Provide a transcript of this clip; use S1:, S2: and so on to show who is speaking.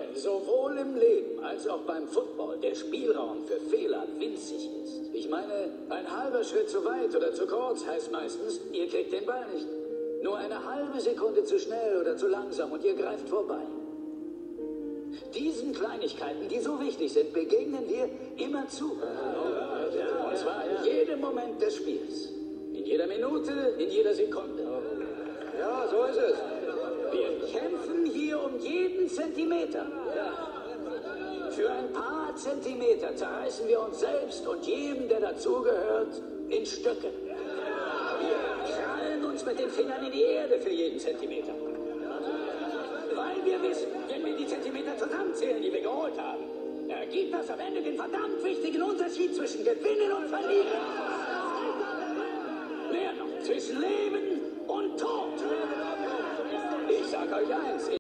S1: sowohl im Leben als auch beim Football der Spielraum für Fehler winzig ist. Ich meine, ein halber Schritt zu weit oder zu kurz heißt meistens, ihr kriegt den Ball nicht. Nur eine halbe Sekunde zu schnell oder zu langsam und ihr greift vorbei. Diesen Kleinigkeiten, die so wichtig sind, begegnen wir immerzu. Und zwar in jedem Moment des Spiels. In jeder Minute, in jeder Sekunde.
S2: Ja, so ist es.
S1: Wir kämpfen hier um jeden Zentimeter. Für ein paar Zentimeter zerreißen wir uns selbst und jedem, der dazugehört, in Stücke. Wir krallen uns mit den Fingern in die Erde für jeden Zentimeter. Weil wir wissen, wenn wir die Zentimeter zusammenzählen, die wir geholt haben, ergibt das am Ende den verdammt wichtigen Unterschied zwischen Gewinnen und Verlieren. Mehr noch, zwischen Leben und Tod. Ich sag euch eins.